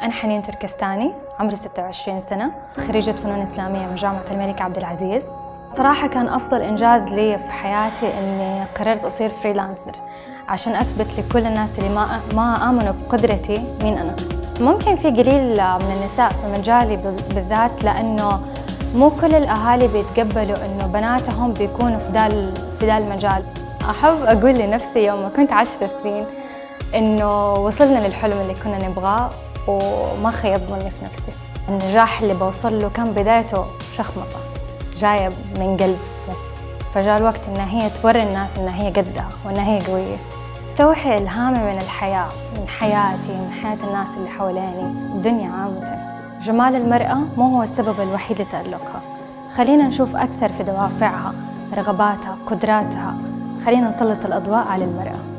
أنا حنين تركستاني، عمري 26 سنة، خريجة فنون إسلامية من جامعة الملك عبد العزيز. صراحة كان أفضل إنجاز لي في حياتي إني قررت أصير فريلانسر عشان أثبت لكل الناس اللي ما آمنوا بقدرتي مين أنا. ممكن في قليل من النساء في مجالي بالذات، لأنه مو كل الأهالي بيتقبلوا إنه بناتهم بيكونوا في ذا المجال. أحب أقول لنفسي يوم ما كنت 10 سنين إنه وصلنا للحلم اللي كنا نبغاه وما خيب ظني في نفسي. النجاح اللي بوصل له كان بدايته شخمطة جاية من قلب، فجاء الوقت إن هي توري الناس إن هي قدها وإن هي قوية. توحي إلهامي من الحياة، من حياتي، من حياة الناس اللي حواليني، الدنيا عامة. جمال المرأة مو هو السبب الوحيد لتألقها، خلينا نشوف أكثر في دوافعها، رغباتها، قدراتها. خلينا نسلط الأضواء على المرأة.